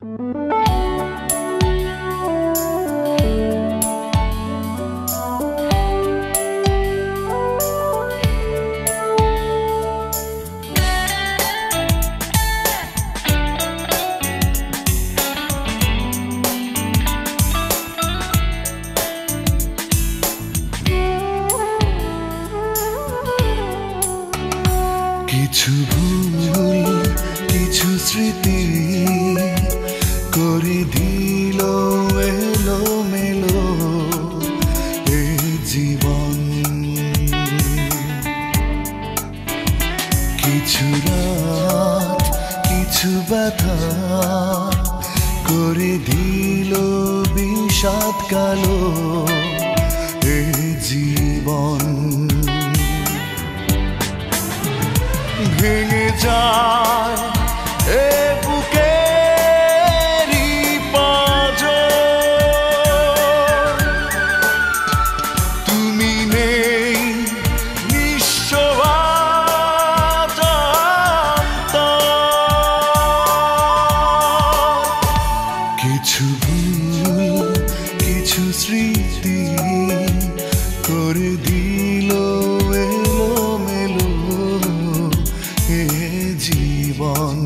কিছু ভুল কিছু স্মৃতি করে দিল এলো মেলো এ জীবন। কিছু রাত কিছু ব্যথা করে দিল বিষাদ কালো এ জীবন। ভেঙে যায় এ বুকেরই পাঁজর, তুমি নেই নিঃস্ব কিছু ভুল কিছু স্মৃতি করে দিল এলো মেলো এ জীবন।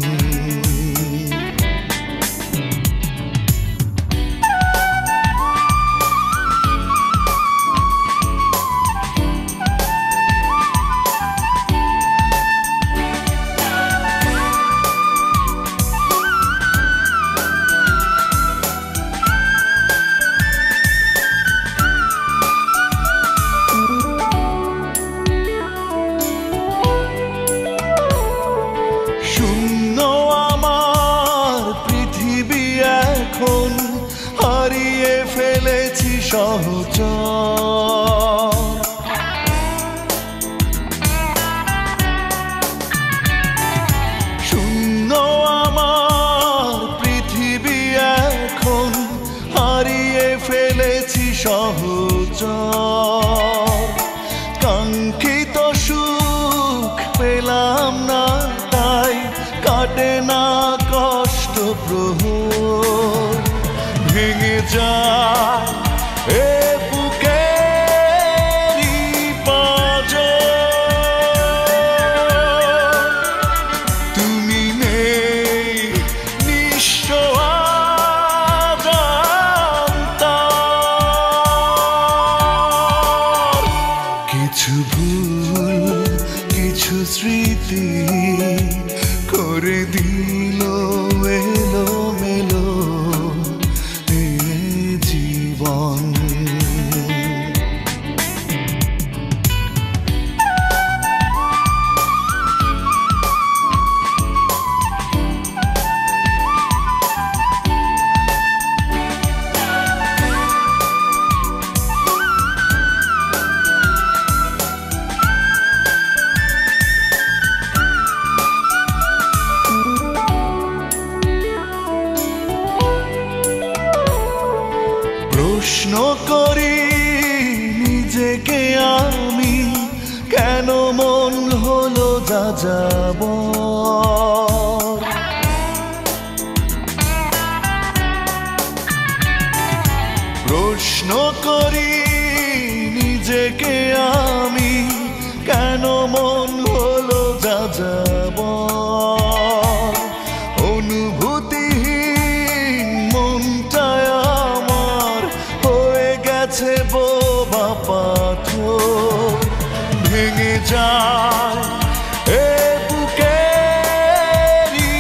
হারিয়ে ফেলেছি সহচর, শূন্য আমার পৃথিবী এখন, হারিয়ে ফেলেছি সহচর। কাঙ্ক্ষিত সুখ পেলাম না, তাই কাটে না কষ্ট প্রহর। ভেঙে যায় এ বুকেরই পাঁজর, তুমি নেই নিঃস্ব কিছু ভুল কিছু স্মৃতি করে দিল এলো মেলো জীবন। প্রশ্ন করি নিজেকে আমি, কেন মন হলো যাযাবর। প্রশ্ন করি নিজেকে আমি, কেন মন হলো যাযাবর। অনুভূতিহীন মনটায় আমার হয়ে গেছে বোবা পাথর। ভেঙে যায় এ বুকেরই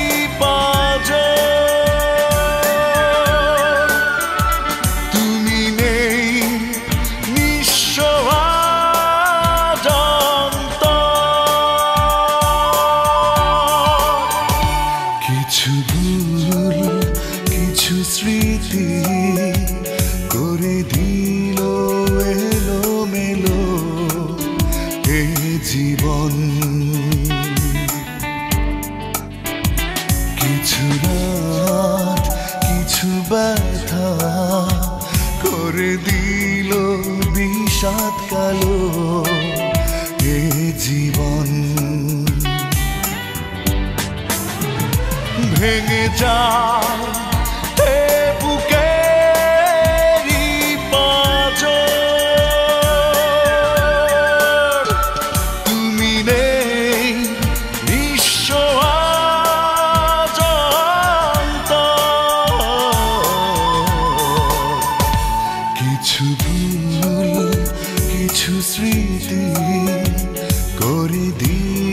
পাঁজর, তুমি নেই নিঃস্ব কিছু ভুল কিছু স্মৃতি করে দিল এলো মেলো এ জীবন। কিছু রাত কিছু ব্যথা করে দিল বিষাদ কালো এ জীবন। ভেঙে যায় কিছু ভুল কিছু স্মৃতি করে দিল